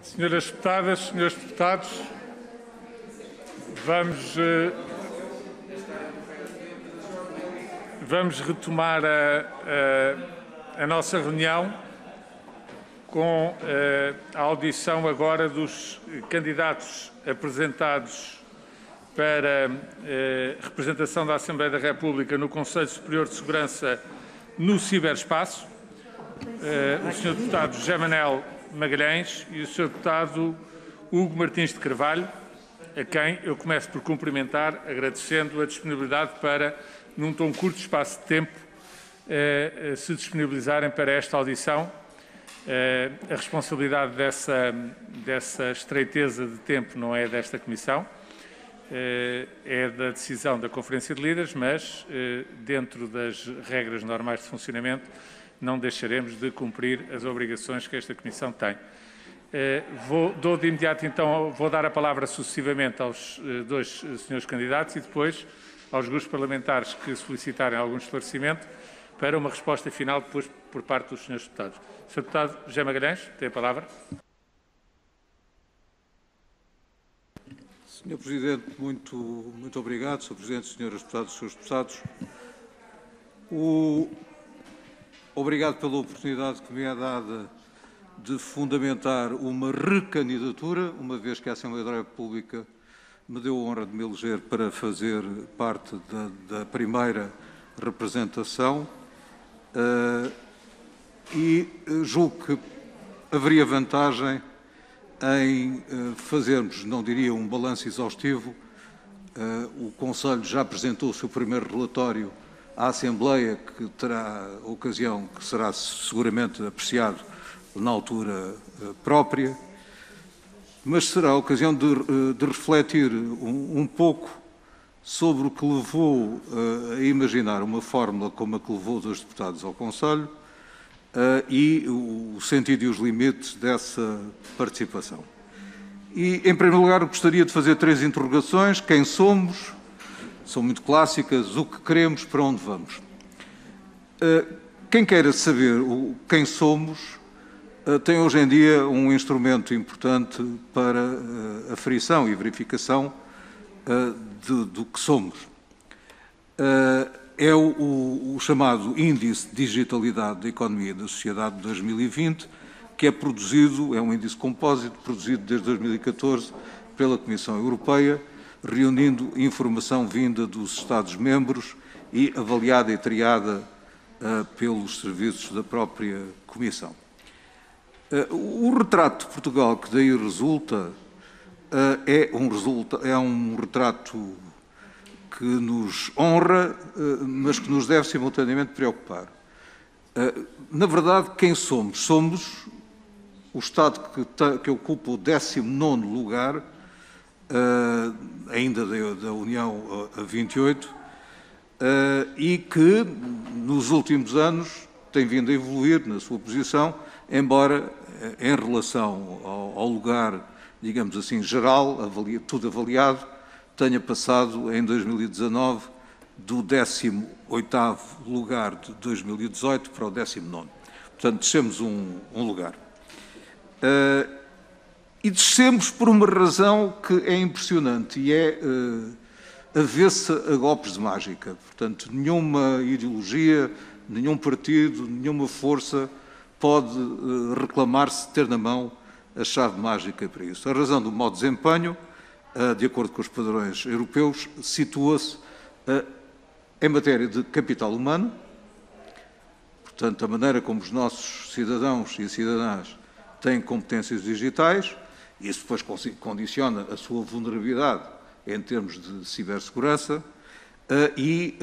Senhoras deputadas, senhores deputados, vamos retomar a nossa reunião com a audição agora dos candidatos apresentados para representação da Assembleia da República no Conselho Superior de Segurança no ciberespaço. O Sr. Deputado José Manel Magalhães e o Sr. Deputado Hugo Martins de Carvalho, a quem eu começo por cumprimentar, agradecendo a disponibilidade para, num tão curto espaço de tempo, se disponibilizarem para esta audição. A responsabilidade dessa estreiteza de tempo não é desta Comissão, é da decisão da Conferência de Líderes, mas dentro das regras normais de funcionamento não deixaremos de cumprir as obrigações que esta Comissão tem. Dou de imediato, então, vou dar a palavra sucessivamente aos dois senhores candidatos e depois aos grupos parlamentares que solicitarem algum esclarecimento para uma resposta final depois por parte dos senhores deputados. Sr. Deputado José Magalhães, tem a palavra. Senhor Presidente, muito obrigado. Sr. Presidente, senhoras deputadas e senhores deputados. Obrigado pela oportunidade que me é dada de fundamentar uma recandidatura, uma vez que a Assembleia da República me deu a honra de me eleger para fazer parte da primeira representação e julgo que haveria vantagem em fazermos, não diria um balanço exaustivo. O Conselho já apresentou o seu primeiro relatório à Assembleia, que terá ocasião, que será seguramente apreciado na altura própria, mas será a ocasião de refletir um pouco sobre o que levou a imaginar uma fórmula como a que levou os deputados ao Conselho e o sentido e os limites dessa participação. E, em primeiro lugar, gostaria de fazer 3 interrogações. Quem somos? São muito clássicas. O que queremos? Para onde vamos? Quem queira saber quem somos tem hoje em dia um instrumento importante para aferição e verificação do que somos. É o chamado Índice de Digitalidade da Economia e da Sociedade de 2020, que é um índice compósito produzido desde 2014 pela Comissão Europeia, reunindo informação vinda dos Estados-membros e avaliada e triada pelos serviços da própria Comissão. O retrato de Portugal que daí resulta é um retrato que nos honra, mas que nos deve simultaneamente preocupar. Na verdade, quem somos? Somos o Estado que ocupa o 19º lugar, ainda da União a 28, e que nos últimos anos tem vindo a evoluir na sua posição, embora em relação ao lugar, digamos assim, geral, tudo avaliado, tenha passado em 2019 do 18º lugar de 2018 para o 19º. Portanto, descemos um lugar. E descemos por uma razão que é impressionante e é avessa a golpes de mágica. Portanto, nenhuma ideologia, nenhum partido, nenhuma força pode reclamar-se de ter na mão a chave mágica para isso. A razão do mau desempenho, de acordo com os padrões europeus, situa-se em matéria de capital humano, portanto, a maneira como os nossos cidadãos e cidadãs têm competências digitais. Isso depois condiciona a sua vulnerabilidade em termos de cibersegurança e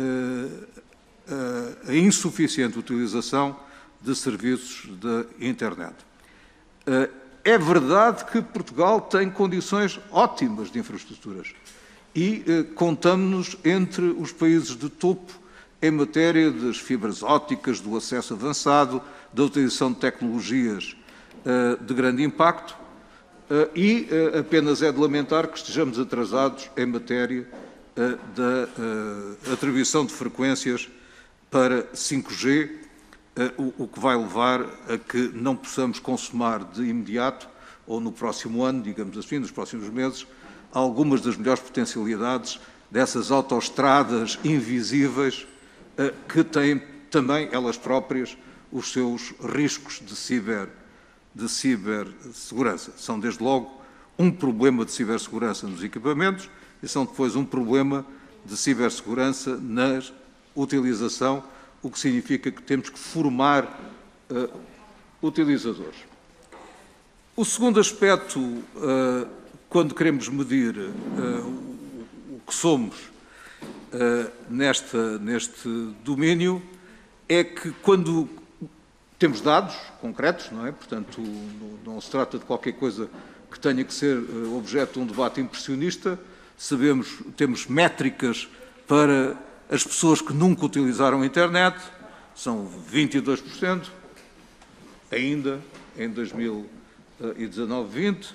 a insuficiente utilização de serviços da internet. É verdade que Portugal tem condições ótimas de infraestruturas e contamos-nos entre os países de topo em matéria das fibras ópticas, do acesso avançado, da utilização de tecnologias de grande impacto, e apenas é de lamentar que estejamos atrasados em matéria da atribuição de frequências para 5G, o que vai levar a que não possamos consumar de imediato ou no próximo ano, digamos assim, nos próximos meses, algumas das melhores potencialidades dessas autoestradas invisíveis que têm também, elas próprias, os seus riscos de cibersegurança. São, desde logo, um problema de cibersegurança nos equipamentos e são depois um problema de cibersegurança na utilização, o que significa que temos que formar utilizadores. O segundo aspecto, quando queremos medir o que somos neste domínio, é que quando temos dados concretos, não é? Portanto, não se trata de qualquer coisa que tenha que ser objeto de um debate impressionista, temos métricas para as pessoas que nunca utilizaram a internet, são 22%, ainda em 2019-20.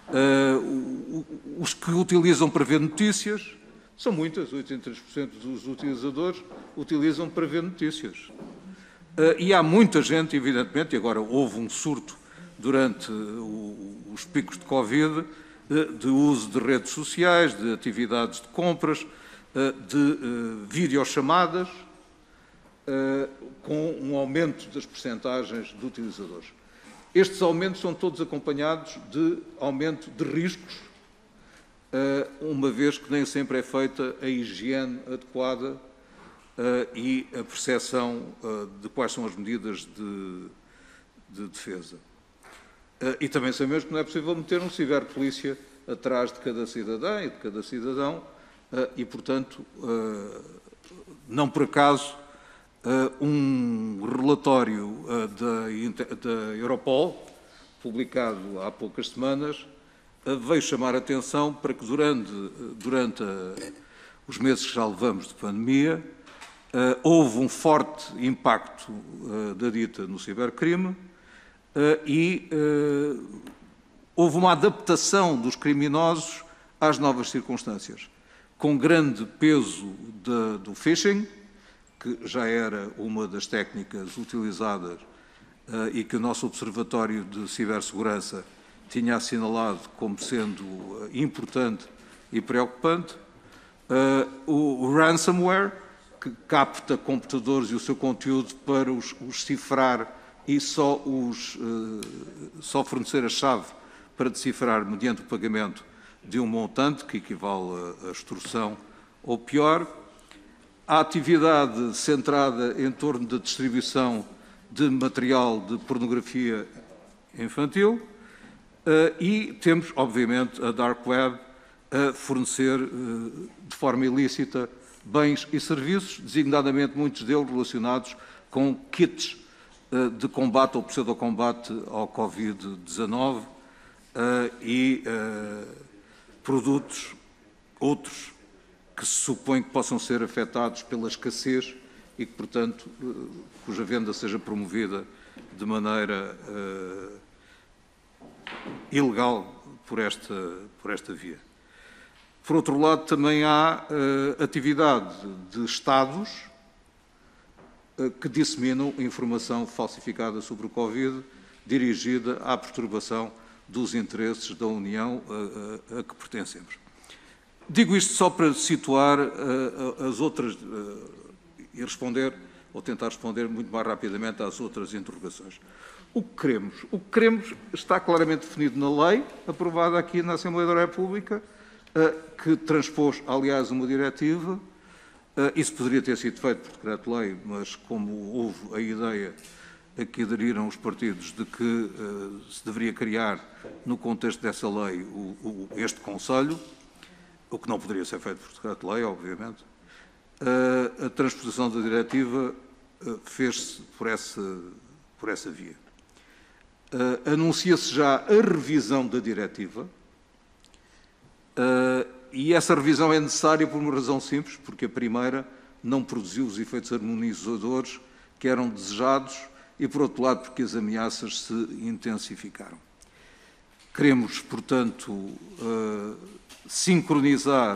Os que utilizam para ver notícias, são muitas, 83% dos utilizadores utilizam para ver notícias. E há muita gente, evidentemente, e agora houve um surto durante os picos de Covid, de uso de redes sociais, de atividades de compras, de videochamadas, com um aumento das percentagens de utilizadores. Estes aumentos são todos acompanhados de aumento de riscos, uma vez que nem sempre é feita a higiene adequada e a percepção de quais são as medidas de defesa. E também sabemos que não é possível meter um ciberpolícia atrás de cada cidadã e de cada cidadão e, portanto, não por acaso, um relatório da Europol, publicado há poucas semanas, veio chamar a atenção para que durante os meses que já levamos de pandemia, houve um forte impacto da dita no cibercrime e houve uma adaptação dos criminosos às novas circunstâncias, com grande peso do phishing, que já era uma das técnicas utilizadas e que o nosso Observatório de Cibersegurança tinha assinalado como sendo importante e preocupante, o ransomware, que capta computadores e o seu conteúdo para os cifrar e só fornecer a chave para decifrar mediante o pagamento de um montante, que equivale a extorsão ou pior. A atividade centrada em torno da distribuição de material de pornografia infantil e temos, obviamente, a Dark Web a fornecer de forma ilícita bens e serviços, designadamente muitos deles relacionados com kits de combate ou pseudocombate ao Covid-19 e produtos outros que se supõe que possam ser afetados pela escassez e que, portanto, cuja venda seja promovida de maneira ilegal por esta via. Por outro lado, também há atividade de Estados que disseminam informação falsificada sobre o Covid, dirigida à perturbação dos interesses da União a que pertencemos. Digo isto só para situar as outras e responder, ou tentar responder muito mais rapidamente às outras interrogações. O que queremos? O que queremos está claramente definido na lei, aprovada aqui na Assembleia da República, que transpôs, aliás, uma diretiva. Isso poderia ter sido feito por decreto-lei, mas como houve a ideia a que aderiram os partidos de que se deveria criar, no contexto dessa lei, este Conselho, o que não poderia ser feito por decreto-lei, obviamente, a transposição da diretiva fez-se por essa via. Anuncia-se já a revisão da diretiva, e essa revisão é necessária por uma razão simples, porque a primeira não produziu os efeitos harmonizadores que eram desejados e, por outro lado, porque as ameaças se intensificaram. Queremos, portanto, sincronizar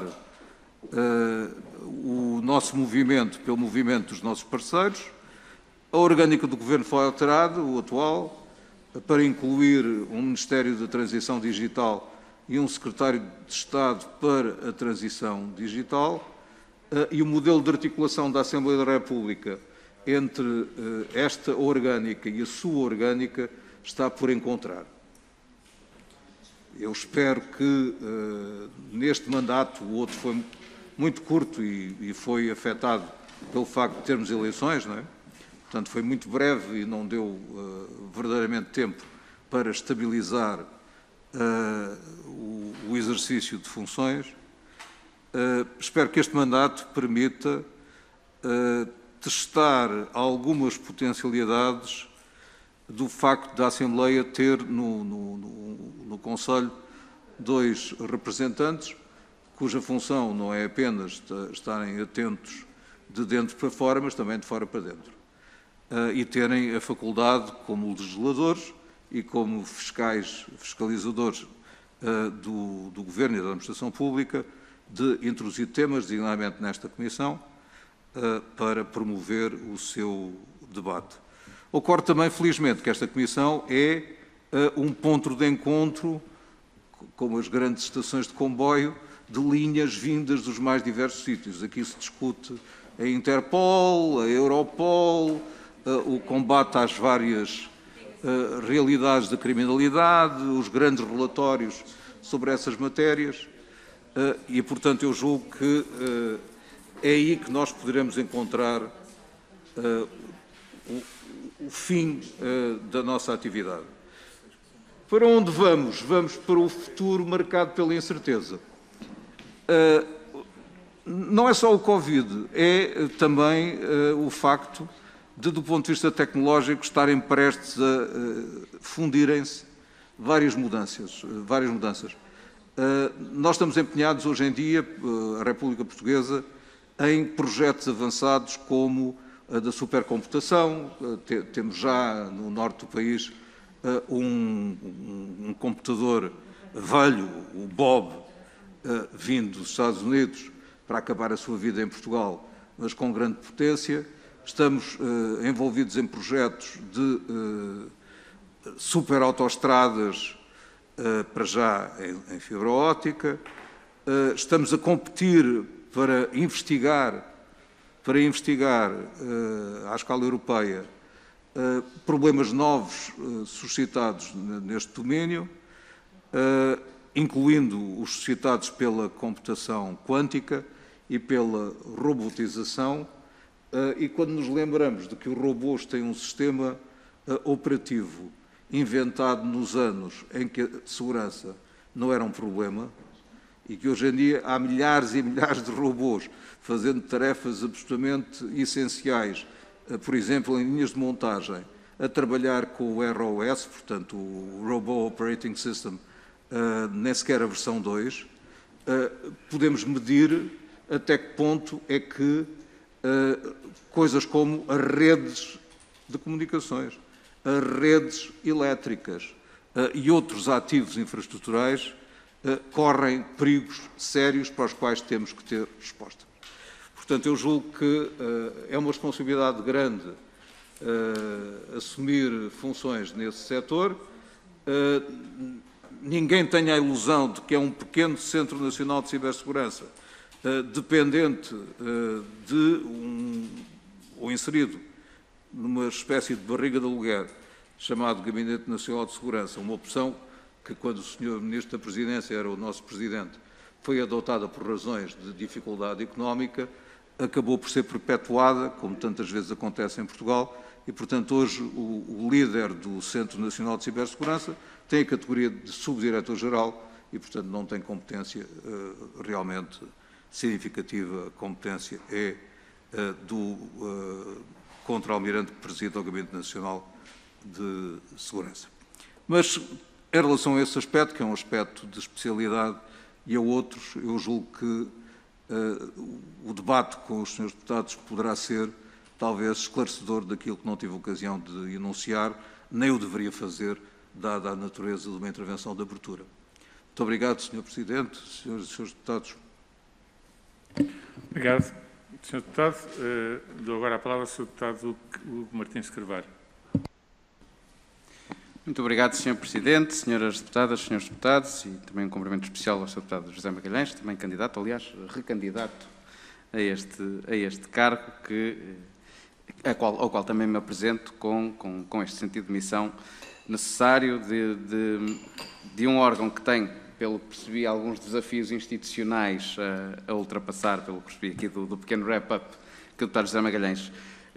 o nosso movimento pelo movimento dos nossos parceiros. A orgânica do Governo foi alterada, o atual. para incluir um Ministério da Transição Digital e um Secretário de Estado para a Transição Digital, e o modelo de articulação da Assembleia da República entre esta orgânica e a sua orgânica está por encontrar. Eu espero que neste mandato, o outro foi muito curto e foi afetado pelo facto de termos eleições, não é? Portanto, foi muito breve e não deu verdadeiramente tempo para estabilizar o exercício de funções. Espero que este mandato permita testar algumas potencialidades do facto da Assembleia ter no Conselho 2 representantes, cuja função não é apenas estarem atentos de dentro para fora, mas também de fora para dentro. E terem a faculdade, como legisladores e como fiscalizadores do Governo e da Administração Pública, de introduzir temas, designadamente nesta Comissão, para promover o seu debate. Ocorre também, felizmente, que esta Comissão é um ponto de encontro, como as grandes estações de comboio, de linhas vindas dos mais diversos sítios. Aqui se discute a Interpol, a Europol, o combate às várias realidades da criminalidade, os grandes relatórios sobre essas matérias. E, portanto, eu julgo que é aí que nós poderemos encontrar o fim da nossa atividade. Para onde vamos? Vamos para o futuro marcado pela incerteza. Não é só o Covid, é também o facto de, do ponto de vista tecnológico, estarem prestes a fundirem-se várias mudanças. Nós estamos empenhados hoje em dia, a República Portuguesa, em projetos avançados como a da supercomputação. Temos já no norte do país um computador velho, o Bob, vindo dos Estados Unidos para acabar a sua vida em Portugal, mas com grande potência. Estamos envolvidos em projetos de superautoestradas, para já em fibra óptica. Estamos a competir para investigar à escala europeia problemas novos suscitados neste domínio, incluindo os suscitados pela computação quântica e pela robotização. E quando nos lembramos de que os robôs têm um sistema operativo inventado nos anos em que a segurança não era um problema, e que hoje em dia há milhares e milhares de robôs fazendo tarefas absolutamente essenciais, por exemplo, em linhas de montagem, a trabalhar com o ROS, portanto, o Robot Operating System, nem sequer a versão 2, podemos medir até que ponto é que coisas como as redes de comunicações, as redes elétricas e outros ativos infraestruturais correm perigos sérios para os quais temos que ter resposta. Portanto, eu julgo que é uma responsabilidade grande assumir funções nesse setor. Ninguém tenha a ilusão de que é um pequeno Centro Nacional de Cibersegurança, dependente ou inserido numa espécie de barriga de aluguer chamado Gabinete Nacional de Segurança, uma opção que, quando o Sr. Ministro da Presidência era o nosso Presidente, foi adotada por razões de dificuldade económica, acabou por ser perpetuada, como tantas vezes acontece em Portugal, e, portanto, hoje o líder do Centro Nacional de Cibersegurança tem a categoria de subdiretor-geral e, portanto, não tem competência realmente significativa. A competência é do contra-almirante que preside o Gabinete Nacional de Segurança. Mas, em relação a esse aspecto, que é um aspecto de especialidade, e a outros, eu julgo que o debate com os senhores deputados poderá ser, talvez, esclarecedor daquilo que não tive ocasião de enunciar, nem o deveria fazer, dada a natureza de uma intervenção de abertura. Muito obrigado, Sr. Presidente, senhores e senhores deputados. Obrigado, Sr. Deputado. Dou agora a palavra ao Sr. Deputado Hugo Martins Carvalho. Muito obrigado, Sr. Presidente, senhoras deputadas, senhores deputados, e também um cumprimento especial ao Sr. Deputado José Magalhães, também candidato, aliás, recandidato a este cargo, ao qual também me apresento com este sentido de missão necessário de um órgão que tem, pelo que percebi, alguns desafios institucionais a ultrapassar, pelo que percebi aqui do pequeno wrap-up que o Deputado José Magalhães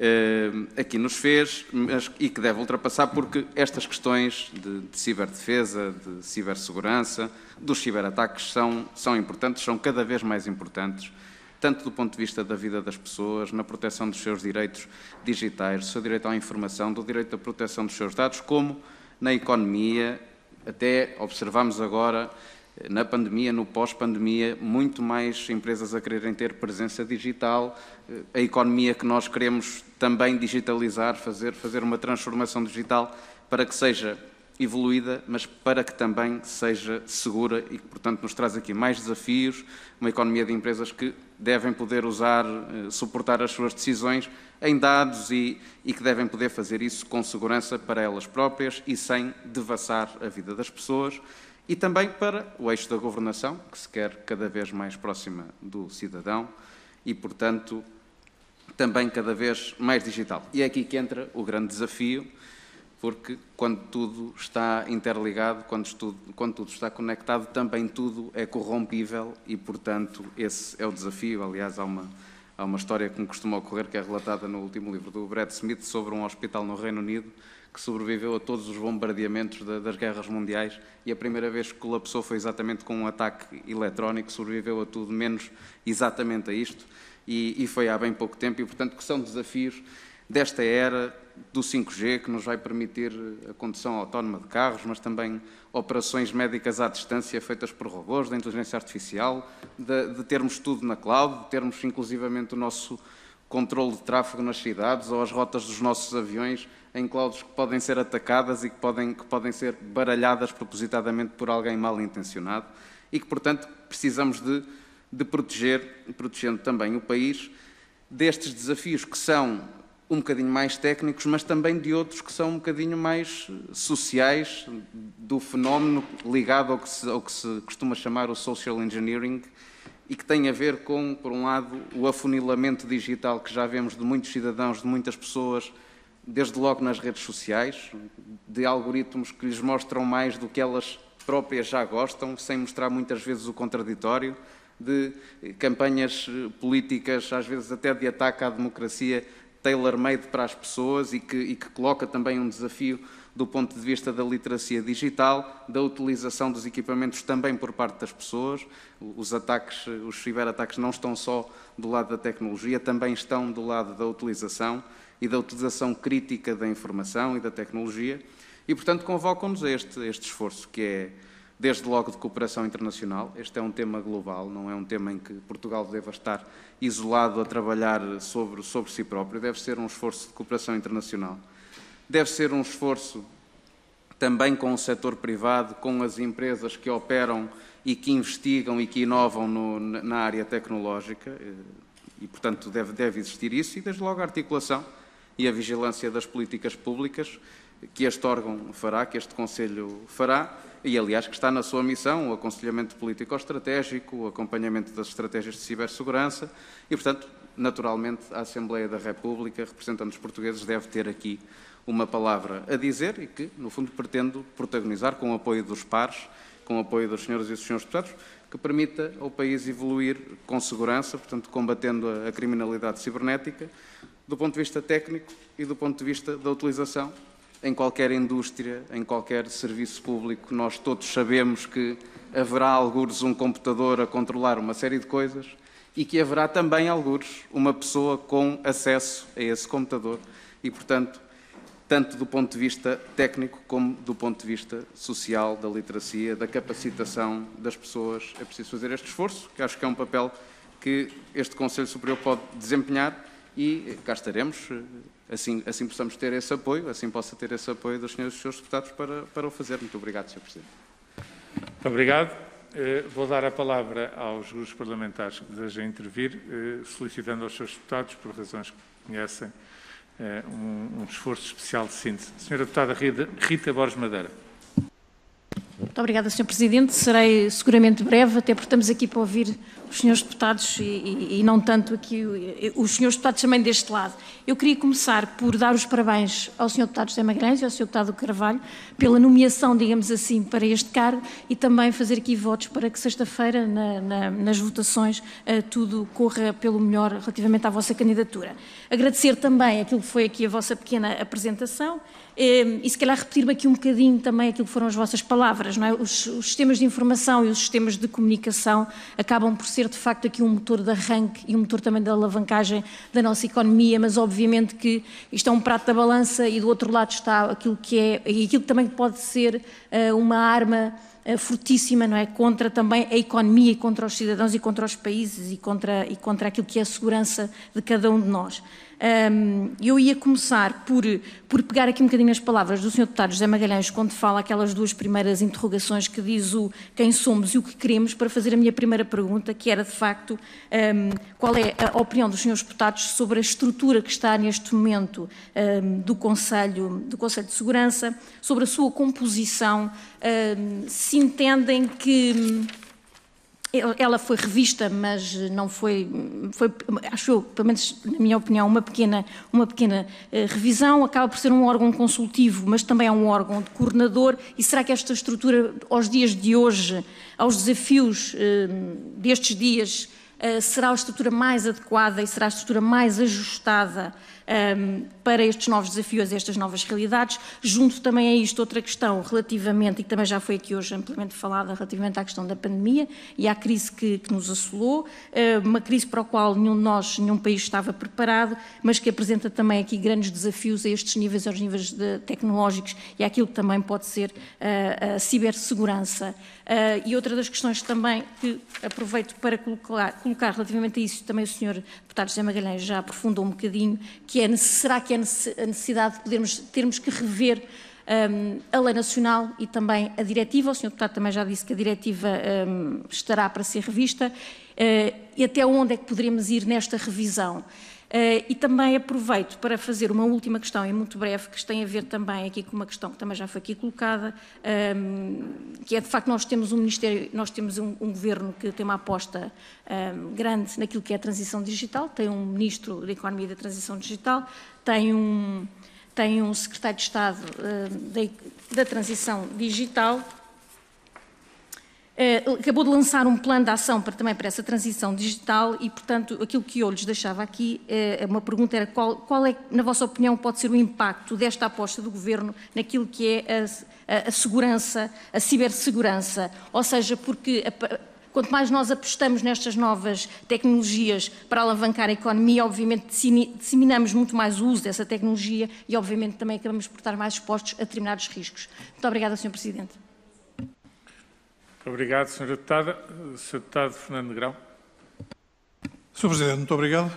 aqui nos fez, e que deve ultrapassar porque estas questões de ciberdefesa, de cibersegurança, dos ciberataques são importantes, são cada vez mais importantes, tanto do ponto de vista da vida das pessoas, na proteção dos seus direitos digitais, do seu direito à informação, do direito à proteção dos seus dados, como na economia. Até observamos agora, na pandemia, no pós-pandemia, muito mais empresas a quererem ter presença digital, a economia que nós queremos também digitalizar, fazer uma transformação digital para que seja evoluída, mas para que também seja segura e que, portanto, nos traz aqui mais desafios, uma economia de empresas que devem poder suportar as suas decisões em dados e que devem poder fazer isso com segurança para elas próprias e sem devassar a vida das pessoas, e também para o eixo da governação, que se quer cada vez mais próxima do cidadão e, portanto, também cada vez mais digital. E é aqui que entra o grande desafio, porque quando tudo está interligado, quando tudo está conectado, também tudo é corrompível e, portanto, esse é o desafio. Aliás, há uma história que me costuma ocorrer, que é relatada no último livro do Brad Smith, sobre um hospital no Reino Unido que sobreviveu a todos os bombardeamentos das guerras mundiais, e a primeira vez que colapsou foi exatamente com um ataque eletrónico, sobreviveu a tudo menos exatamente a isto, e foi há bem pouco tempo, e, portanto, que são desafios desta era do 5G, que nos vai permitir a condução autónoma de carros, mas também operações médicas à distância feitas por robôs, da inteligência artificial, de termos tudo na cloud, de termos inclusivamente o nosso controle de tráfego nas cidades ou as rotas dos nossos aviões em clouds que podem ser atacadas e que podem ser baralhadas propositadamente por alguém mal intencionado e que, portanto, precisamos de proteger, protegendo também o país destes desafios que são um bocadinho mais técnicos, mas também de outros que são um bocadinho mais sociais, do fenómeno ligado ao que se costuma chamar o social engineering, e que tem a ver com, por um lado, o afunilamento digital que já vemos de muitos cidadãos, de muitas pessoas, desde logo nas redes sociais, de algoritmos que lhes mostram mais do que elas próprias já gostam, sem mostrar muitas vezes o contraditório, de campanhas políticas, às vezes até de ataque à democracia, tailor-made para as pessoas e que coloca também um desafio do ponto de vista da literacia digital, da utilização dos equipamentos também por parte das pessoas. Os ciberataques não estão só do lado da tecnologia, também estão do lado da utilização e da utilização crítica da informação e da tecnologia. E, portanto, convocam-nos a este esforço, que é, desde logo, de cooperação internacional. Este é um tema global, não é um tema em que Portugal deva estar isolado a trabalhar sobre si próprio. Deve ser um esforço de cooperação internacional. Deve ser um esforço também com o setor privado, com as empresas que operam e que investigam e que inovam na área tecnológica. E, portanto, deve existir isso. E, desde logo, a articulação e a vigilância das políticas públicas que este órgão fará, que este Conselho fará, e, aliás, que está na sua missão, o aconselhamento político-estratégico, o acompanhamento das estratégias de cibersegurança e, portanto, naturalmente, a Assembleia da República, representando os portugueses, deve ter aqui uma palavra a dizer e que, no fundo, pretendo protagonizar com o apoio dos pares, com o apoio das senhoras e dos senhores deputados, que permita ao país evoluir com segurança, portanto, combatendo a criminalidade cibernética, do ponto de vista técnico e do ponto de vista da utilização em qualquer indústria, em qualquer serviço público. Nós todos sabemos que haverá, algures, um computador a controlar uma série de coisas e que haverá também, algures, uma pessoa com acesso a esse computador e, portanto, tanto do ponto de vista técnico como do ponto de vista social, da literacia, da capacitação das pessoas, é preciso fazer este esforço, que acho que é um papel que este Conselho Superior pode desempenhar e cá estaremos, assim possamos ter esse apoio, assim possa ter esse apoio dos senhores e senhores deputados para o fazer. Muito obrigado, Sr. Presidente. Muito obrigado. Vou dar a palavra aos grupos parlamentares que desejam intervir, solicitando aos seus deputados, por razões que conhecem, um esforço especial de síntese. Senhora Deputada Rita Borges Madeira. Muito obrigada, Sr. Presidente. Serei seguramente breve, até porque estamos aqui para ouvir os senhores deputados e não tanto aqui os senhores deputados também deste lado. Eu queria começar por dar os parabéns ao Sr. Deputado José Magalhães e ao Sr. Deputado Carvalho pela nomeação, digamos assim, para este cargo e também fazer aqui votos para que sexta-feira, nas votações, tudo corra pelo melhor relativamente à vossa candidatura. Agradecer também aquilo que foi aqui a vossa pequena apresentação e se calhar repetir-me aqui um bocadinho também aquilo que foram as vossas palavras, não é? Os sistemas de informação e os sistemas de comunicação acabam por ser de facto aqui um motor de arranque e um motor também de alavancagem da nossa economia, mas obviamente que isto é um prato da balança e do outro lado está aquilo que é, e aquilo que também pode ser uma arma fortíssima, não é? Contra também a economia e contra os cidadãos e contra os países e contra aquilo que é a segurança de cada um de nós. Eu ia começar por pegar aqui um bocadinho as palavras do Sr. Deputado José Magalhães quando fala aquelas duas primeiras interrogações que diz o quem somos e o que queremos, para fazer a minha primeira pergunta, que era de facto qual é a opinião dos senhores deputados sobre a estrutura que está neste momento do Conselho de Segurança, sobre a sua composição, se entendem que ela foi revista, mas não foi, acho eu, pelo menos na minha opinião, uma pequena revisão. Acaba por ser um órgão consultivo, mas também é um órgão de coordenador. E será que esta estrutura, aos dias de hoje, aos desafios destes dias, será a estrutura mais adequada e será a estrutura mais ajustada para estes novos desafios, estas novas realidades? Junto também a isto outra questão relativamente, e que também já foi aqui hoje amplamente falada, relativamente à questão da pandemia e à crise que nos assolou, uma crise para a qual nenhum país estava preparado, mas que apresenta também aqui grandes desafios a estes níveis, aos níveis tecnológicos e àquilo que também pode ser a cibersegurança. E outra das questões também que aproveito para colocar relativamente a isso, também o Sr. Deputado José Magalhães já aprofundou um bocadinho, que é, será que é a necessidade de termos que rever a lei nacional e também a diretiva? O Sr. Deputado também já disse que a diretiva estará para ser revista, e até onde é que poderemos ir nesta revisão? E também aproveito para fazer uma última questão, e muito breve, que tem a ver também aqui com uma questão que também já foi aqui colocada, que é de facto nós temos um Ministério, nós temos um Governo que tem uma aposta grande naquilo que é a transição digital, tem um Ministro da Economia e da Transição Digital, tem um Secretário de Estado da Transição Digital. Acabou de lançar um plano de ação também para essa transição digital e, portanto, aquilo que eu lhes deixava aqui, uma pergunta era qual é, na vossa opinião, pode ser o impacto desta aposta do Governo naquilo que é a segurança, a cibersegurança, ou seja, porque quanto mais nós apostamos nestas novas tecnologias para alavancar a economia, obviamente disseminamos muito mais o uso dessa tecnologia e, obviamente, também acabamos por estar mais expostos a determinados riscos. Muito obrigada, Sr. Presidente. Obrigado, Sra. Deputada. Sr. Deputado Fernando Negrão. Sr. Presidente, muito obrigado.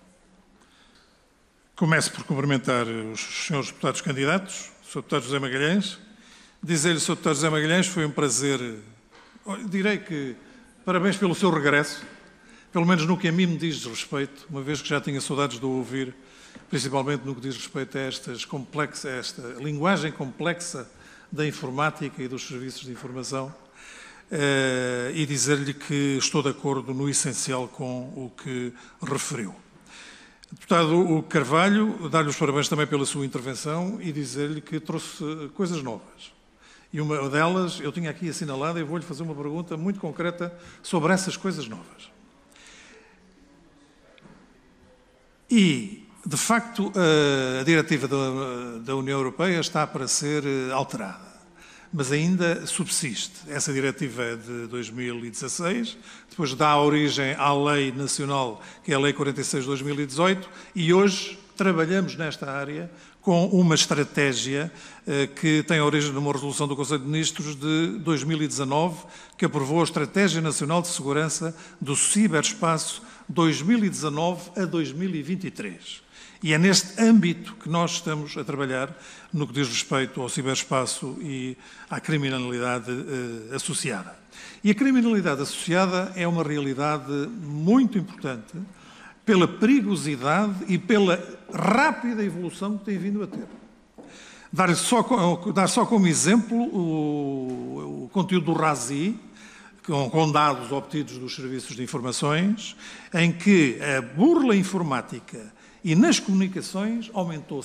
Começo por cumprimentar os senhores deputados candidatos, o Sr. Deputado José Magalhães. Dizer-lhe, Sr. Deputado José Magalhães, foi um prazer, direi que parabéns pelo seu regresso, pelo menos no que a mim me diz respeito, uma vez que já tinha saudades de o ouvir, principalmente no que diz respeito a esta linguagem complexa da informática e dos serviços de informação. E dizer-lhe que estou de acordo no essencial com o que referiu. Deputado Carvalho, dar-lhe os parabéns também pela sua intervenção e dizer-lhe que trouxe coisas novas. E uma delas, eu tinha aqui assinalada e vou-lhe fazer uma pergunta muito concreta sobre essas coisas novas. E, de facto, a diretiva da União Europeia está para ser alterada. Mas ainda subsiste. Essa diretiva é de 2016, depois dá origem à Lei Nacional, que é a Lei 46 de 2018, e hoje trabalhamos nesta área com uma estratégia que tem origem numa resolução do Conselho de Ministros de 2019, que aprovou a Estratégia Nacional de Segurança do Ciberespaço 2019 a 2023. E é neste âmbito que nós estamos a trabalhar no que diz respeito ao ciberespaço e à criminalidade associada. E a criminalidade associada é uma realidade muito importante pela perigosidade e pela rápida evolução que tem vindo a ter. Dar só como exemplo o conteúdo do RASI, com dados obtidos dos serviços de informações, em que a burla informática e nas comunicações aumentou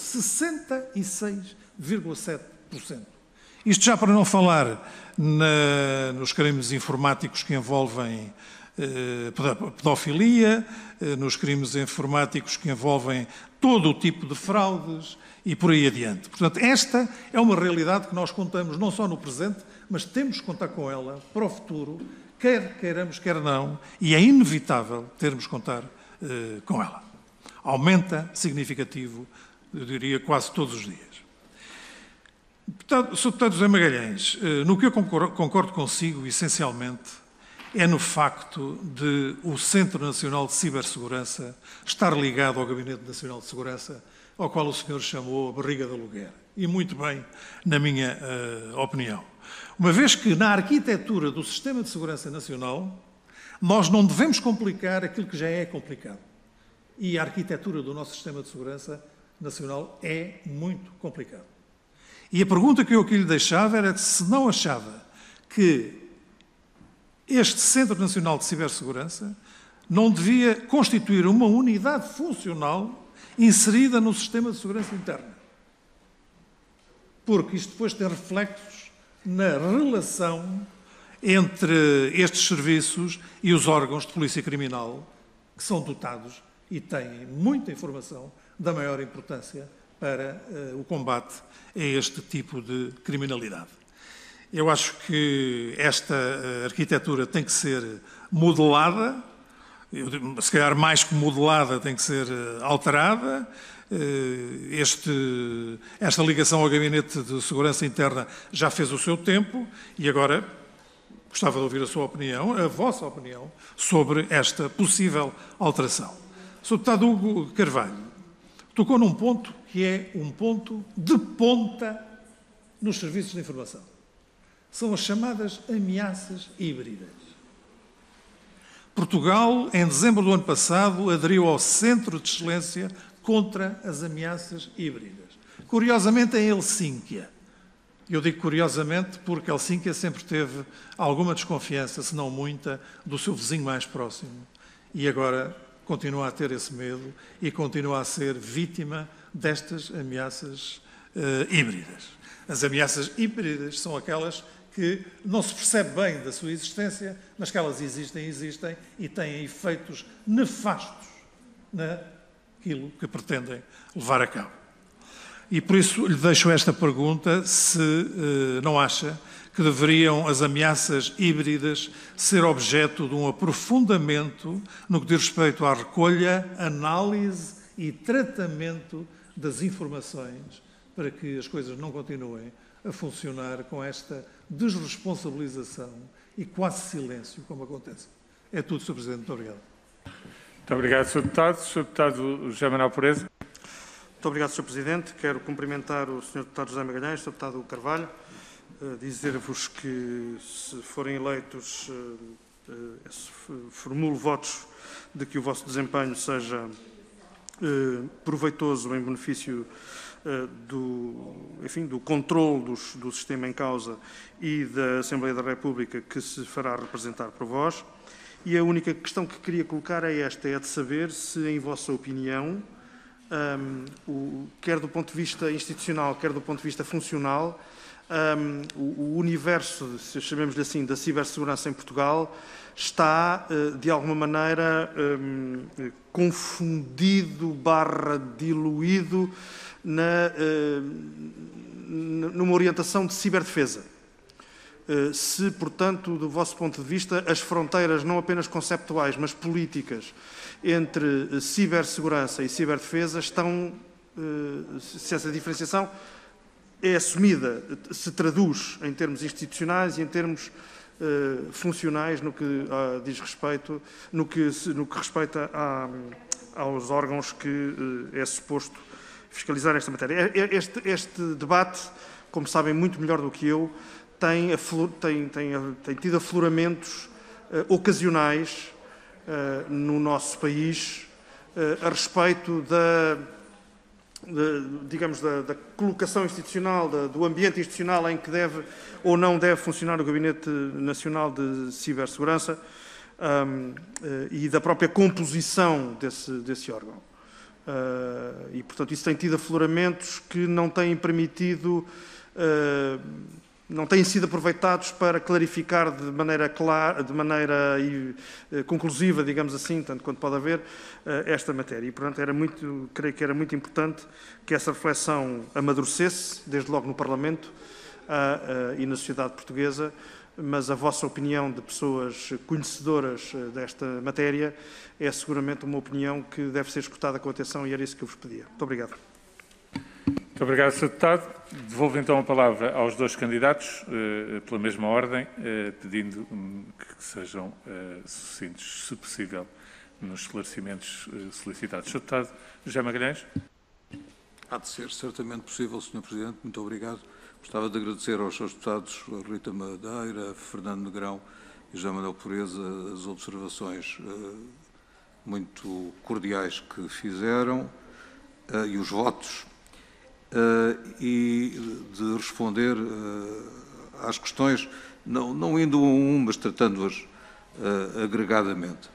66,7%. Isto já para não falar nos crimes informáticos que envolvem pedofilia, nos crimes informáticos que envolvem todo o tipo de fraudes e por aí adiante. Portanto, esta é uma realidade que nós contamos não só no presente, mas temos que contar com ela para o futuro, quer queiramos, quer não, e é inevitável termos que contar com ela. Aumenta significativo, eu diria, quase todos os dias. Sr. Deputado José Magalhães, no que eu concordo consigo, essencialmente, é no facto de o Centro Nacional de Cibersegurança estar ligado ao Gabinete Nacional de Segurança, ao qual o senhor chamou a barriga de aluguer. E muito bem, na minha opinião. Uma vez que na arquitetura do Sistema de Segurança Nacional, nós não devemos complicar aquilo que já é complicado. E a arquitetura do nosso Sistema de Segurança Nacional é muito complicada. E a pergunta que eu aqui lhe deixava era se não achava que este Centro Nacional de Cibersegurança não devia constituir uma unidade funcional inserida no Sistema de Segurança Interna. Porque isto depois tem reflexos na relação entre estes serviços e os órgãos de polícia criminal, que são dotados e têm muita informação da maior importância para o combate a este tipo de criminalidade. Eu acho que esta arquitetura tem que ser modelada, se calhar mais que modelada, tem que ser alterada. Esta ligação ao Gabinete de Segurança Interna já fez o seu tempo e agora gostava de ouvir a sua opinião, a vossa opinião, sobre esta possível alteração. Sr. Deputado Hugo Carvalho tocou num ponto que é um ponto de ponta nos serviços de informação. São as chamadas ameaças híbridas. Portugal, em dezembro do ano passado, aderiu ao Centro de Excelência contra as ameaças híbridas. Curiosamente, em Helsínquia. Eu digo curiosamente porque Helsínquia sempre teve alguma desconfiança, se não muita, do seu vizinho mais próximo. E agora continua a ter esse medo e continua a ser vítima destas ameaças híbridas. As ameaças híbridas são aquelas que não se percebe bem da sua existência, mas que elas existem e têm efeitos nefastos naquilo que pretendem levar a cabo. E por isso lhe deixo esta pergunta, se não acha que deveriam as ameaças híbridas ser objeto de um aprofundamento no que diz respeito à recolha, análise e tratamento das informações para que as coisas não continuem a funcionar com esta desresponsabilização e quase silêncio, como acontece. É tudo, Sr. Presidente. Muito obrigado. Muito obrigado, Sr. Deputado. Sr. Deputado José Manuel Pureza. Muito obrigado, Sr. Presidente. Quero cumprimentar o Sr. Deputado José Magalhães, Sr. Deputado Carvalho, dizer-vos que, se forem eleitos, formulo votos de que o vosso desempenho seja proveitoso em benefício do controle do sistema em causa e da Assembleia da República que se fará representar por vós. E a única questão que queria colocar é esta, é de saber se, em vossa opinião, quer do ponto de vista institucional, quer do ponto de vista funcional, o universo, se chamemos-lhe assim, da cibersegurança em Portugal está, de alguma maneira, confundido / diluído numa orientação de ciberdefesa. Se, portanto, do vosso ponto de vista, as fronteiras não apenas conceptuais, mas políticas entre cibersegurança e ciberdefesa estão, se essa diferenciação é assumida, se traduz em termos institucionais e em termos funcionais no que diz respeito, no que respeita aos órgãos que é suposto fiscalizar esta matéria. Este debate, como sabem muito melhor do que eu, tem tido afloramentos ocasionais no nosso país a respeito digamos, da colocação institucional, do ambiente institucional em que deve ou não deve funcionar o Gabinete Nacional de Cibersegurança e da própria composição desse órgão. E, portanto, isso tem tido afloramentos que não têm permitido, não têm sido aproveitados para clarificar de maneira clara, de maneira conclusiva, digamos assim, tanto quanto pode haver, esta matéria. E, portanto, creio que era muito importante que essa reflexão amadurecesse, desde logo no Parlamento e na sociedade portuguesa, mas a vossa opinião de pessoas conhecedoras desta matéria é seguramente uma opinião que deve ser escutada com atenção e era isso que eu vos pedia. Muito obrigado. Muito obrigado, Sr. Deputado. Devolvo então a palavra aos dois candidatos, pela mesma ordem, pedindo que sejam sucintos, se possível, nos esclarecimentos solicitados. Sr. Deputado José Magalhães. Há de ser certamente possível, Sr. Presidente. Muito obrigado. Gostava de agradecer aos seus deputados Rita Madeira, Fernando Negrão e José Manuel Pureza as observações muito cordiais que fizeram e os votos e de responder às questões, não indo a um, mas tratando-as agregadamente.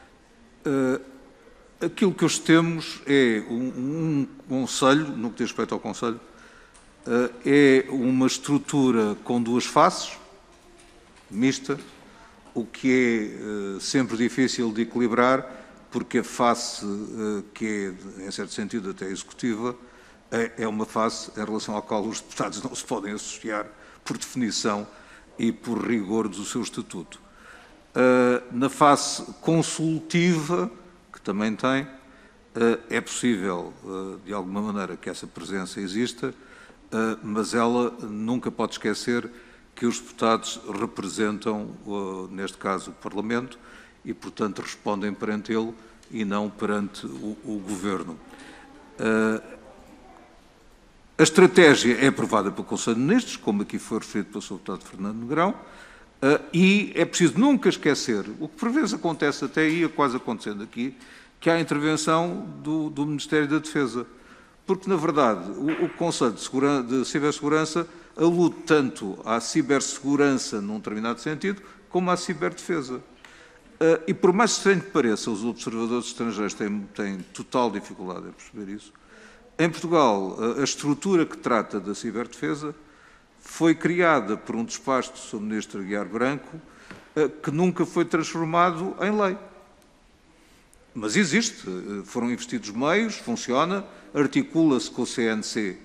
Aquilo que hoje temos é um conselho, no que diz respeito ao conselho, é uma estrutura com duas faces, mista, o que é sempre difícil de equilibrar, porque a face que é, em certo sentido, até executiva, é uma face em relação à qual os deputados não se podem associar por definição e por rigor do seu estatuto. Na face consultiva, que também tem, é possível, de alguma maneira, que essa presença exista, mas ela nunca pode esquecer que os deputados representam, neste caso, o Parlamento e, portanto, respondem perante ele e não perante o Governo. A estratégia é aprovada pelo Conselho de Ministros, como aqui foi referido pelo Sr. Deputado Fernando Negrão, e é preciso nunca esquecer, o que por vezes acontece até ia quase acontecendo aqui, que há a intervenção do Ministério da Defesa. Porque, na verdade, o Conselho de Cibersegurança alude tanto à cibersegurança num determinado sentido, como à ciberdefesa. E por mais estranho que pareça, os observadores estrangeiros têm total dificuldade em perceber isso. Em Portugal, a estrutura que trata da ciberdefesa foi criada por um despacho do Sr. Ministro Aguiar Branco, que nunca foi transformado em lei. Mas existe, foram investidos meios, funciona, articula-se com o CNC,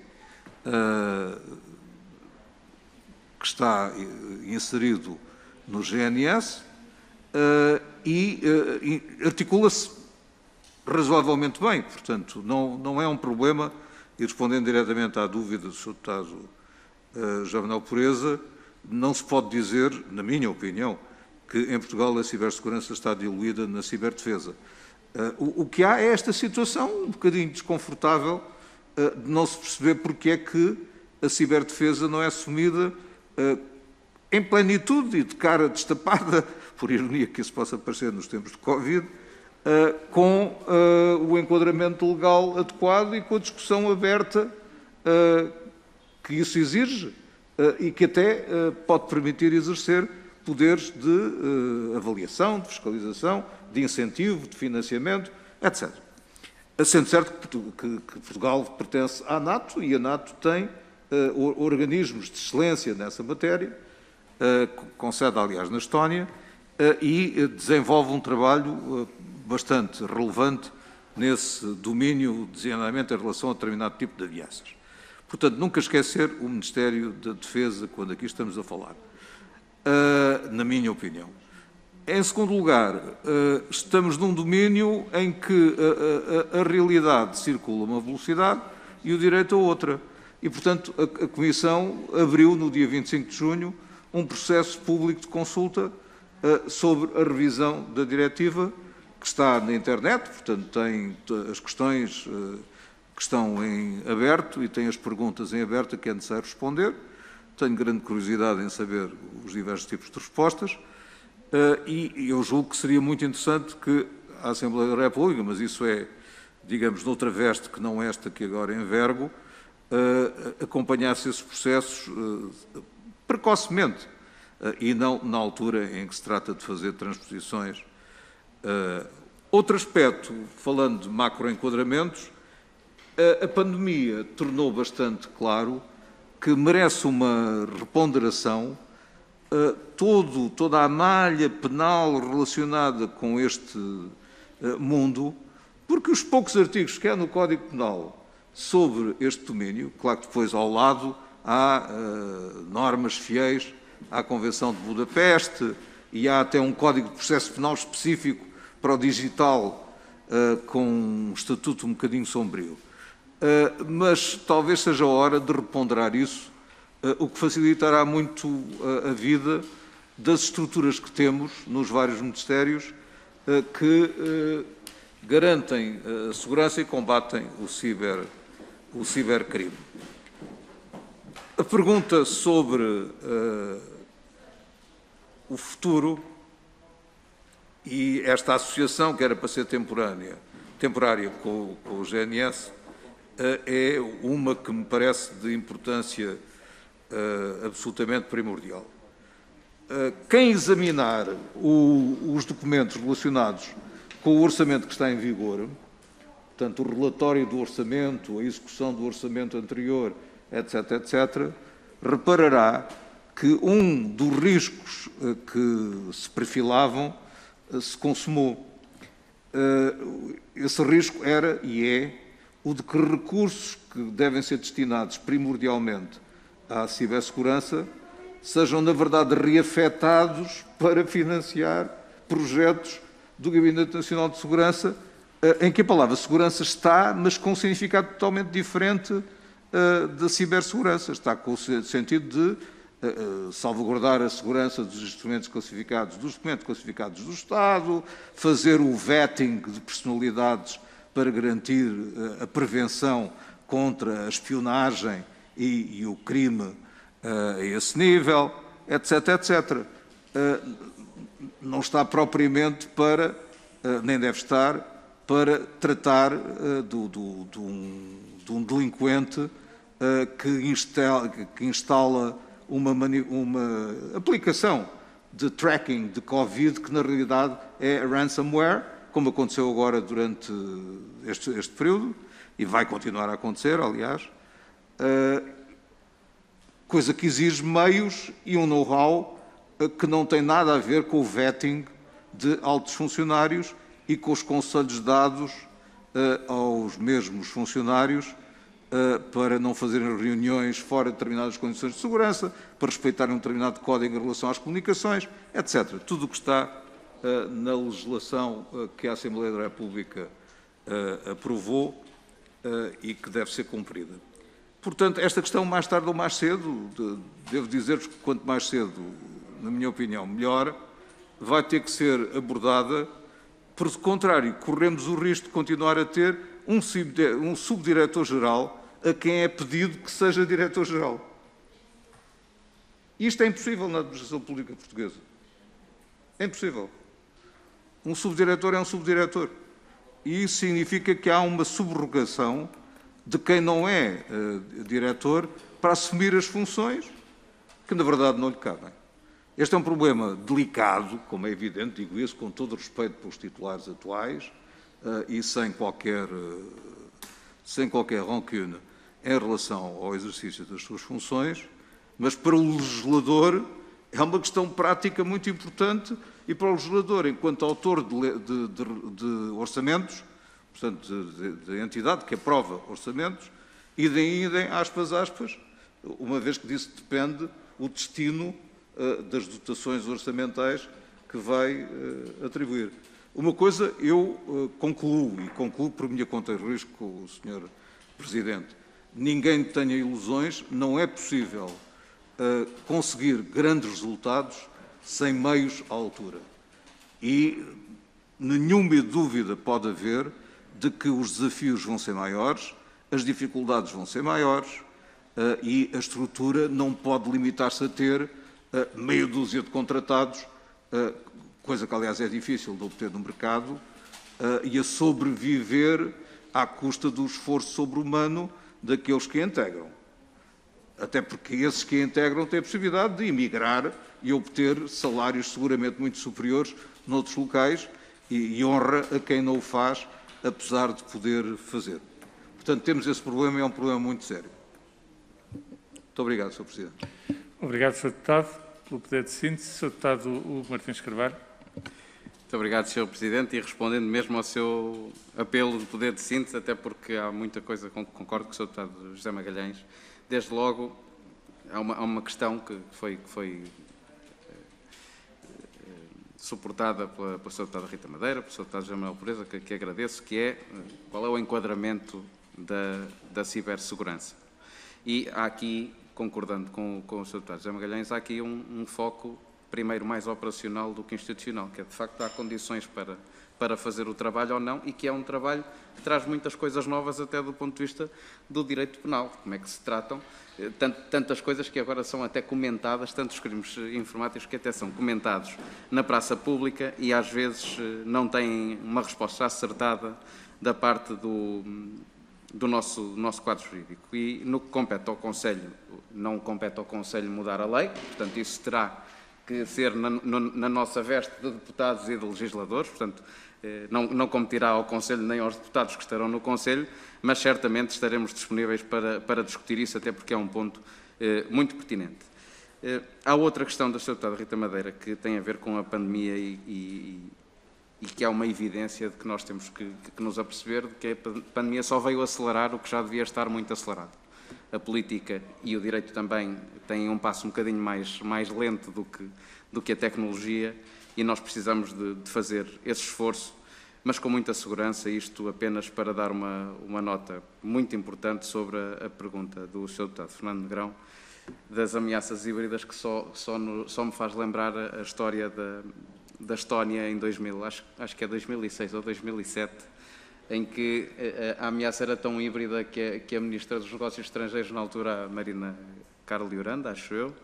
que está inserido no GNS, e articula-se razoavelmente bem. Portanto, não é um problema, e respondendo diretamente à dúvida do Sr. Deputado José Manuel Pureza, não se pode dizer, na minha opinião, que em Portugal a cibersegurança está diluída na ciberdefesa. O que há é esta situação um bocadinho desconfortável de não se perceber porque é que a ciberdefesa não é assumida em plenitude e de cara destapada, por ironia que isso possa parecer nos tempos de Covid, com o enquadramento legal adequado e com a discussão aberta que isso exige e que até pode permitir exercer poderes de avaliação, de fiscalização, de incentivo, de financiamento, etc. Sendo certo que Portugal pertence à NATO e a NATO tem organismos de excelência nessa matéria, com sede, aliás, na Estónia, e desenvolve um trabalho bastante relevante nesse domínio, designadamente em relação a determinado tipo de ameaças. Portanto, nunca esquecer o Ministério da Defesa quando aqui estamos a falar, na minha opinião. Em segundo lugar, estamos num domínio em que a realidade circula a uma velocidade e o direito a outra. E, portanto, a Comissão abriu, no dia 25 de junho, um processo público de consulta sobre a revisão da diretiva, que está na internet, portanto, tem as questões que estão em aberto e tem as perguntas em aberto a que é necessário responder. Tenho grande curiosidade em saber os diversos tipos de respostas. E eu julgo que seria muito interessante que a Assembleia da República, mas isso é digamos, noutra veste que não esta que agora envergo, acompanhasse esses processos precocemente e não na altura em que se trata de fazer transposições. Outro aspecto, falando de macroenquadramentos, a pandemia tornou bastante claro que merece uma reponderação toda a malha penal relacionada com este mundo, porque os poucos artigos que há no Código Penal sobre este domínio, claro que depois ao lado há normas fiéis à Convenção de Budapeste e há até um Código de Processo Penal específico para o digital, com um estatuto um bocadinho sombrio. Mas talvez seja a hora de reponderar isso, o que facilitará muito a vida das estruturas que temos nos vários ministérios que garantem a segurança e combatem o cibercrime. A pergunta sobre o futuro e esta associação, que era para ser temporária com o GNS, é uma que me parece de importância absolutamente primordial. Quem examinar os documentos relacionados com o orçamento que está em vigor, portanto, o relatório do orçamento, a execução do orçamento anterior, etc., etc., reparará que um dos riscos que se perfilavam se consumou. Esse risco era e é o de que recursos que devem ser destinados primordialmente à cibersegurança sejam, na verdade, reafetados para financiar projetos do Gabinete Nacional de Segurança, em que a palavra segurança está, mas com um significado totalmente diferente da cibersegurança. Está com o sentido de salvaguardar a segurança dos instrumentos classificados, dos documentos classificados do Estado, fazer o vetting de personalidades para garantir a prevenção contra a espionagem e o crime a esse nível, etc., etc. Não está propriamente para, nem deve estar, para tratar de um delinquente que instala uma aplicação de tracking de Covid, que na realidade é ransomware, como aconteceu agora durante este período, e vai continuar a acontecer, aliás, coisa que exige meios e um know-how que não tem nada a ver com o vetting de altos funcionários e com os conselhos dados aos mesmos funcionários para não fazerem reuniões fora de determinadas condições de segurança, para respeitarem um determinado código em relação às comunicações, etc. Tudo o que está na legislação que a Assembleia da República aprovou e que deve ser cumprida. Portanto, esta questão, mais tarde ou mais cedo, devo dizer-vos que quanto mais cedo, na minha opinião, melhor, vai ter que ser abordada. Por contrário, corremos o risco de continuar a ter um subdiretor-geral a quem é pedido que seja diretor-geral. Isto é impossível na administração pública portuguesa. É impossível. Um subdiretor é um subdiretor. E isso significa que há uma subrogação de quem não é diretor para assumir as funções que, na verdade, não lhe cabem. Este é um problema delicado, como é evidente, digo isso com todo o respeito pelos titulares atuais e sem qualquer rancune em relação ao exercício das suas funções, mas para o legislador é uma questão prática muito importante e para o legislador, enquanto autor de orçamentos, portanto, de entidade que aprova orçamentos, idem, aspas, aspas, uma vez que disso depende o destino das dotações orçamentais que vai atribuir. Uma coisa eu concluo, e concluo por minha conta e risco, Sr. Presidente, ninguém tenha ilusões, não é possível conseguir grandes resultados sem meios à altura. E nenhuma dúvida pode haver de que os desafios vão ser maiores, as dificuldades vão ser maiores e a estrutura não pode limitar-se a ter meia dúzia de contratados, coisa que, aliás, é difícil de obter no mercado, e a sobreviver à custa do esforço sobre-humano daqueles que a integram. Até porque esses que a integram têm a possibilidade de emigrar e obter salários seguramente muito superiores noutros locais e honra a quem não o faz, apesar de poder fazer. Portanto, temos esse problema e é um problema muito sério. Muito obrigado, Sr. Presidente. Obrigado, Sr. Deputado. Pelo poder de síntese, Sr. Deputado Hugo Martins Carvalho. Muito obrigado, Sr. Presidente, e respondendo mesmo ao seu apelo de poder de síntese, até porque há muita coisa com que concordo com o Sr. Deputado José Magalhães. Desde logo, há uma questão que foi suportada pela Sra. Deputada Rita Madeira, pelo Sr. Deputado José Manuel Pureza, que agradeço, que é qual é o enquadramento da cibersegurança. E há aqui, concordando com o Sr. Deputado José Magalhães, há aqui um foco, primeiro, mais operacional do que institucional, que é, de facto, há condições para fazer o trabalho ou não, e que é um trabalho que traz muitas coisas novas até do ponto de vista do direito penal, como é que se tratam, tantas coisas que agora são até comentadas, tantos crimes informáticos que até são comentados na praça pública e às vezes não têm uma resposta acertada da parte do nosso quadro jurídico. E no que compete ao Conselho, não compete ao Conselho mudar a lei, portanto isso terá que ser na nossa veste de deputados e de legisladores, portanto não competirá ao Conselho nem aos deputados que estarão no Conselho, mas certamente estaremos disponíveis para discutir isso, até porque é um ponto muito pertinente. Há outra questão da Sra. Deputada Rita Madeira que tem a ver com a pandemia e que é uma evidência de que nós temos que nos aperceber de que a pandemia só veio acelerar o que já devia estar muito acelerado. A política e o direito também têm um passo um bocadinho mais lento do que a tecnologia e nós precisamos de fazer esse esforço, mas com muita segurança, isto apenas para dar uma nota muito importante sobre a pergunta do Sr. Deputado Fernando Negrão das ameaças híbridas, que só me faz lembrar a história da Estónia em 2000, acho que é 2006 ou 2007, em que a ameaça era tão híbrida que a Ministra dos Negócios Estrangeiros, na altura, a Marina Carle-Lloranda, acho eu,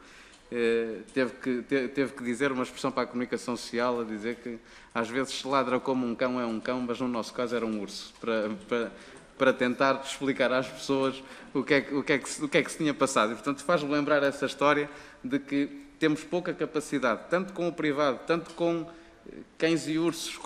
teve que dizer uma expressão para a comunicação social, a dizer que às vezes se ladra como um cão é um cão, mas no nosso caso era um urso, para tentar explicar às pessoas o que é que se tinha passado. E, portanto, faz-me lembrar essa história de que temos pouca capacidade, tanto com o privado, tanto com cães e ursos,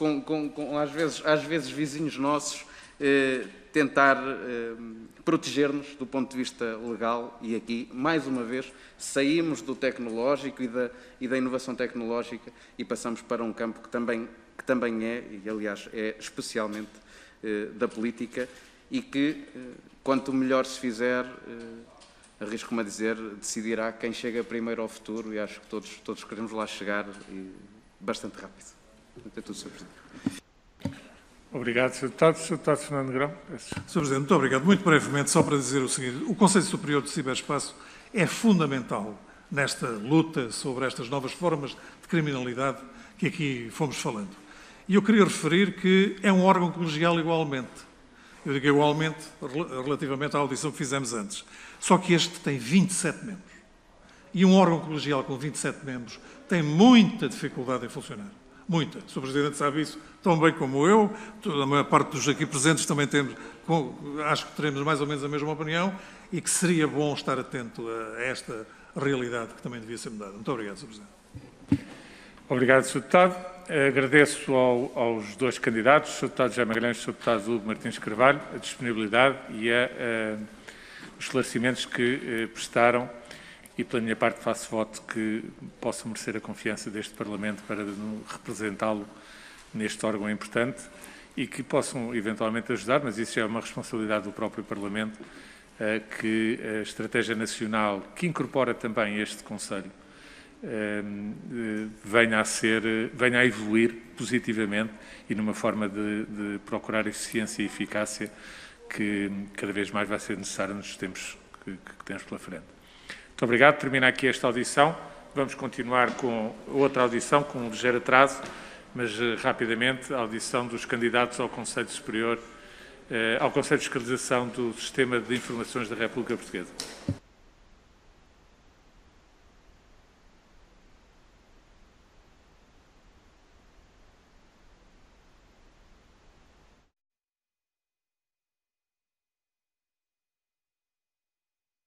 às vezes vizinhos nossos, tentar proteger-nos do ponto de vista legal, e aqui, mais uma vez, saímos do tecnológico e da inovação tecnológica e passamos para um campo que também é, e aliás é especialmente da política, e que, quanto melhor se fizer, arrisco-me a dizer, decidirá quem chega primeiro ao futuro, e acho que todos queremos lá chegar e bastante rápido. É tudo, Sr. Presidente. Obrigado, Sr. Deputado. Sr. Deputado Fernando Negrão. Sr. Presidente, muito obrigado. Muito brevemente, só para dizer o seguinte: o Conselho Superior de Ciberespaço é fundamental nesta luta sobre estas novas formas de criminalidade que aqui fomos falando. E eu queria referir que é um órgão colegial igualmente. Eu digo igualmente relativamente à audição que fizemos antes. Só que este tem 27 membros. E um órgão colegial com 27 membros tem muita dificuldade em funcionar. Muita. O Sr. Presidente sabe isso tão bem como eu. A maior parte dos aqui presentes também temos, acho que teremos mais ou menos a mesma opinião, e que seria bom estar atento a esta realidade que também devia ser mudada. Muito obrigado, Sr. Presidente. Obrigado, Sr. Deputado. Agradeço aos dois candidatos, o Sr. Deputado José Magalhães e o Sr. Deputado Hugo Martins Carvalho, a disponibilidade e os esclarecimentos que prestaram, e pela minha parte faço voto que possa merecer a confiança deste Parlamento para representá-lo neste órgão importante e que possam eventualmente ajudar, mas isso já é uma responsabilidade do próprio Parlamento, que a Estratégia Nacional, que incorpora também este Conselho, venha a evoluir positivamente e numa forma de procurar eficiência e eficácia que cada vez mais vai ser necessária nos tempos que temos pela frente. Muito obrigado. Termina aqui esta audição. Vamos continuar com outra audição, com um ligeiro atraso, mas rapidamente, a audição dos candidatos ao Conselho Superior, ao Conselho de Fiscalização do Sistema de Informações da República Portuguesa.